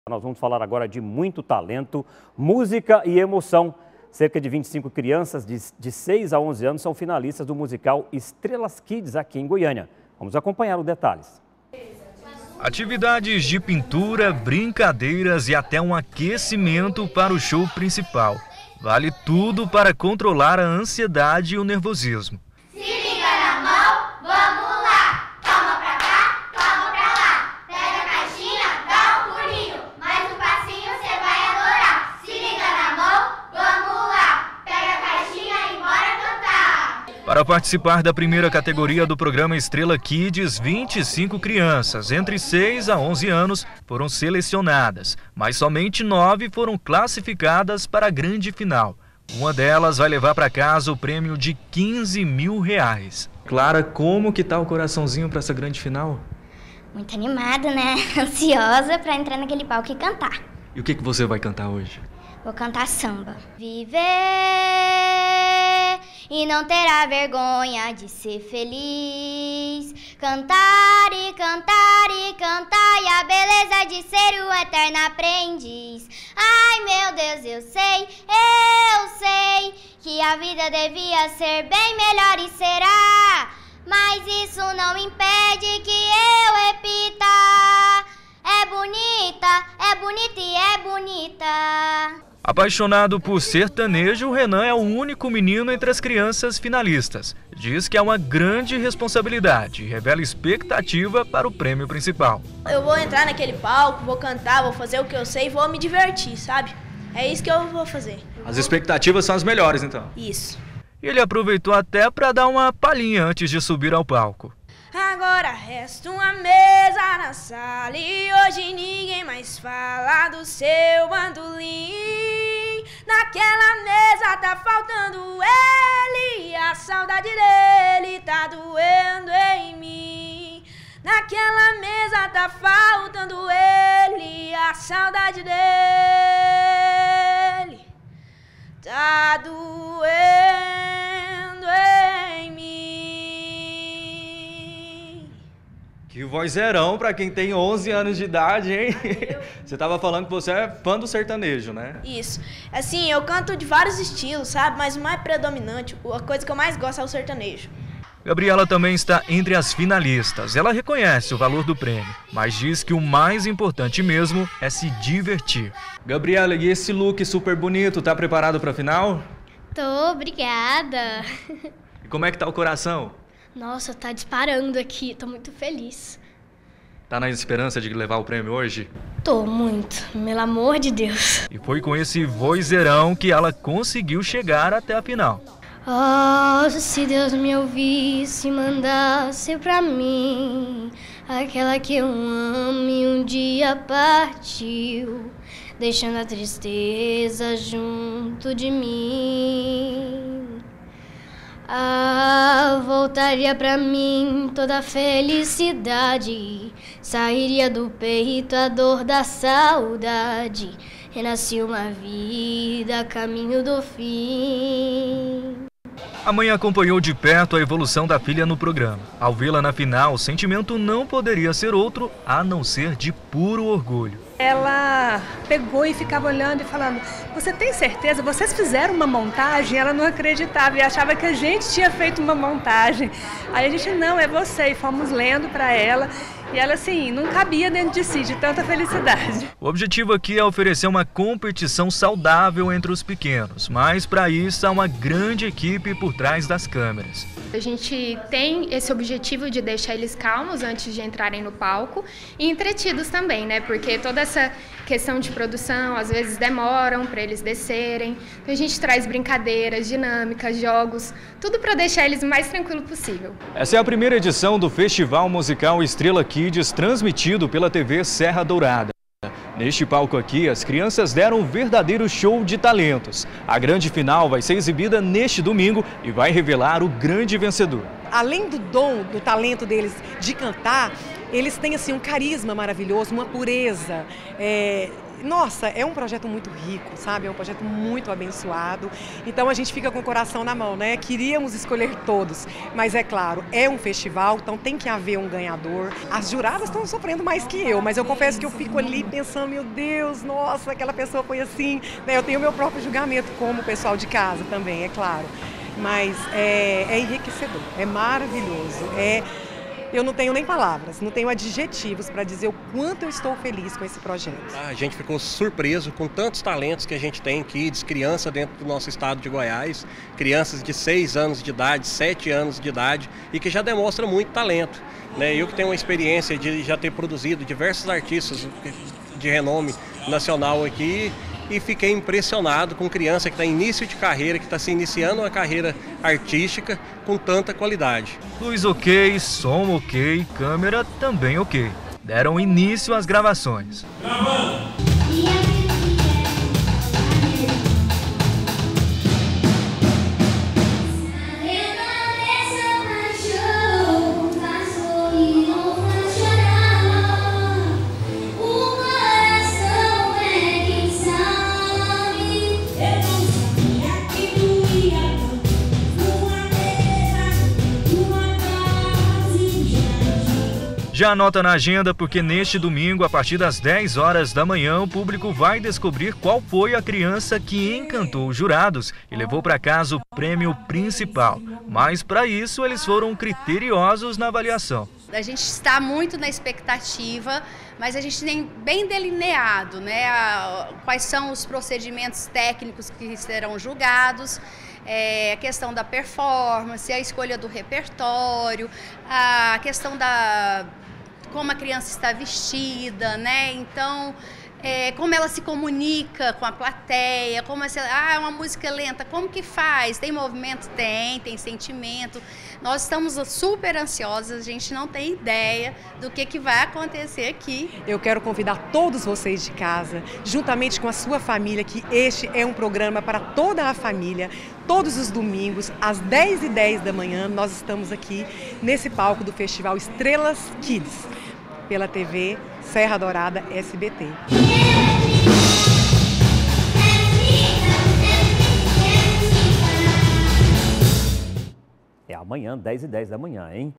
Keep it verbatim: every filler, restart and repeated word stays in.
Nós vamos falar agora de muito talento, música e emoção. Cerca de vinte e cinco crianças de, de seis a onze anos são finalistas do musical Estrelas Kids aqui em Goiânia. Vamos acompanhar os detalhes. Atividades de pintura, brincadeiras e até um aquecimento para o show principal. Vale tudo para controlar a ansiedade e o nervosismo. Se liga na mão, vamos lá! Toma pra cá, toma pra lá. Pega a caixinha, dá um pulinho, mais um passinho você vai adorar. Se liga na mão, vamos lá. Pega a caixinha e bora cantar. Para participar da primeira categoria do programa Estrela Kids, vinte e cinco crianças entre seis a onze anos foram selecionadas, mas somente nove foram classificadas para a grande final. Uma delas vai levar para casa o prêmio de quinze mil reais. Clara, como que tá o coraçãozinho para essa grande final? Muito animada, né? Ansiosa para entrar naquele palco e cantar. E o que que você vai cantar hoje? Vou cantar samba. Viver e não terá vergonha de ser feliz. Cantar e cantar e cantar e a beleza de ser o eterno aprendiz. Ai meu Deus, eu sei, eu sei que a vida devia ser bem melhor e será. Mas isso não impede que eu repita. É bonita, é bonita e é bonita. Apaixonado por sertanejo, o Renan é o único menino entre as crianças finalistas. Diz que é uma grande responsabilidade e revela expectativa para o prêmio principal. Eu vou entrar naquele palco, vou cantar, vou fazer o que eu sei e vou me divertir, sabe? É isso que eu vou fazer. As expectativas são as melhores, então? Isso. E ele aproveitou até para dar uma palhinha antes de subir ao palco. Agora resta uma mesa na sala e hoje ninguém mais fala do seu bandolim. Naquela mesa tá faltando ele, a saudade dele tá doendo em mim. Naquela mesa tá faltando ele, a saudade dele tá doendo em mim. Que vozeirão para quem tem onze anos de idade, hein? Você tava falando que você é fã do sertanejo, né? Isso. Assim, eu canto de vários estilos, sabe? Mas o mais predominante, a coisa que eu mais gosto é o sertanejo. Gabriela também está entre as finalistas. Ela reconhece o valor do prêmio, mas diz que o mais importante mesmo é se divertir. Gabriela, e esse look super bonito, tá preparado para a final? Tô, obrigada. E como é que tá o coração? Nossa, tá disparando aqui, tô muito feliz. Tá na esperança de levar o prêmio hoje? Tô muito, pelo amor de Deus. E foi com esse vozeirão que ela conseguiu chegar até a final. Oh, se Deus me ouvisse e mandasse pra mim aquela que eu amo e um dia partiu, deixando a tristeza junto de mim. Ah, voltaria pra mim toda a felicidade, sairia do peito a dor da saudade, renascia uma vida a caminho do fim. A mãe acompanhou de perto a evolução da filha no programa. Ao vê-la na final, o sentimento não poderia ser outro a não ser de puro orgulho. Ela pegou e ficava olhando e falando: você tem certeza? Vocês fizeram uma montagem? Ela não acreditava e achava que a gente tinha feito uma montagem. Aí a gente, não, é você. E fomos lendo para ela. E ela, assim, não cabia dentro de si, de tanta felicidade. O objetivo aqui é oferecer uma competição saudável entre os pequenos, mas para isso há uma grande equipe por trás das câmeras. A gente tem esse objetivo de deixar eles calmos antes de entrarem no palco e entretidos também, né? Porque toda essa questão de produção, às vezes demoram para eles descerem. Então a gente traz brincadeiras, dinâmicas, jogos, tudo para deixar eles o mais tranquilo possível. Essa é a primeira edição do Festival Musical Estrela Kids, transmitido pela T V Serra Dourada. Neste palco aqui, as crianças deram um verdadeiro show de talentos. A grande final vai ser exibida neste domingo e vai revelar o grande vencedor. Além do dom, do talento deles de cantar, eles têm assim um carisma maravilhoso, uma pureza. É... Nossa, é um projeto muito rico, sabe? É um projeto muito abençoado. Então a gente fica com o coração na mão, né? Queríamos escolher todos, mas é claro, é um festival, então tem que haver um ganhador. As juradas estão sofrendo mais que eu, mas eu confesso que eu fico ali pensando, meu Deus, nossa, aquela pessoa foi assim. Né? Eu tenho meu próprio julgamento como o pessoal de casa também, é claro. Mas é, é enriquecedor, é maravilhoso, é... Eu não tenho nem palavras, não tenho adjetivos para dizer o quanto eu estou feliz com esse projeto. A gente ficou surpreso com tantos talentos que a gente tem aqui, de criança dentro do nosso estado de Goiás, crianças de seis anos de idade, sete anos de idade e que já demonstram muito talento. Né? Eu que tenho uma experiência de já ter produzido diversos artistas de renome nacional aqui, e fiquei impressionado com criança que está em início de carreira, que está se iniciando uma carreira artística com tanta qualidade. Luz ok, som ok, câmera também ok. Deram início às gravações. Gravando! Já anota na agenda porque neste domingo, a partir das dez horas da manhã, o público vai descobrir qual foi a criança que encantou os jurados e levou para casa o prêmio principal. Mas para isso eles foram criteriosos na avaliação. A gente está muito na expectativa, mas a gente tem bem delineado, né, a, quais são os procedimentos técnicos que serão julgados. É, a questão da performance, a escolha do repertório, a questão da como a criança está vestida, né? Então, é, como ela se comunica com a plateia, como essa, ah, é uma música lenta, como que faz? Tem movimento? Tem, tem sentimento. Nós estamos super ansiosas, a gente não tem ideia do que, que vai acontecer aqui. Eu quero convidar todos vocês de casa, juntamente com a sua família, que este é um programa para toda a família. Todos os domingos, às dez e dez da manhã, nós estamos aqui nesse palco do Festival Estrelas Kids, pela T V Serra Dourada S B T. É amanhã, dez e dez da manhã, hein?